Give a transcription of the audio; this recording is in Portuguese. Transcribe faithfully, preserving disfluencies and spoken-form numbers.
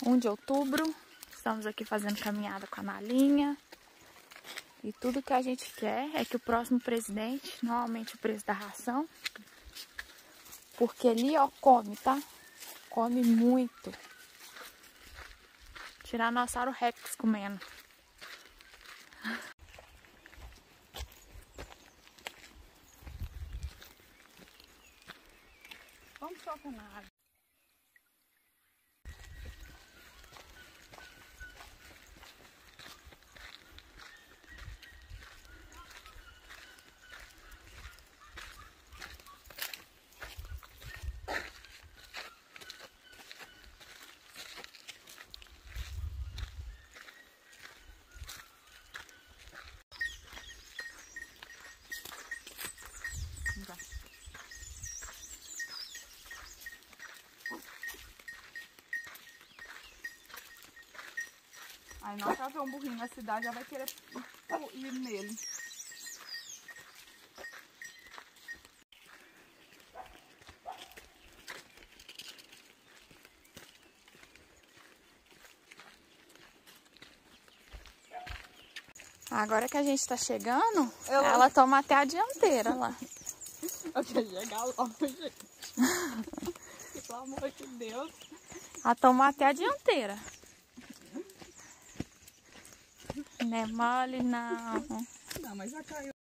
um de outubro. Estamos aqui fazendo caminhada com a malinha. E tudo que a gente quer é que o próximo presidente não aumente o preço da ração. Porque ali, ó, come, tá? Come muito. Tiranossauro Rex comendo. Vamos soltar na água. Aí nós já vemos um burrinho na cidade, já vai querer ir nele. Agora que a gente tá chegando, ela, ela toma até a dianteira lá. Eu quero chegar logo, gente. Pelo amor de Deus. Ela toma até a dianteira. Não é mole, não. Não, mas já caiu.